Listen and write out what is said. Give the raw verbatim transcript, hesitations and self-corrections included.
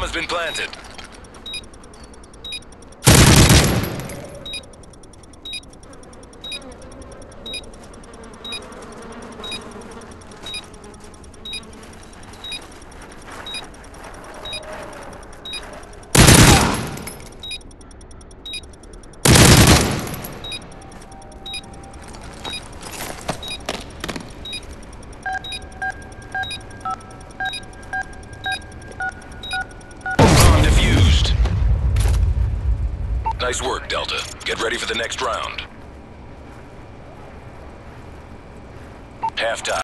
has been planted. Bomb defused. Nice work, Delta. Get ready for the next round. Halftime.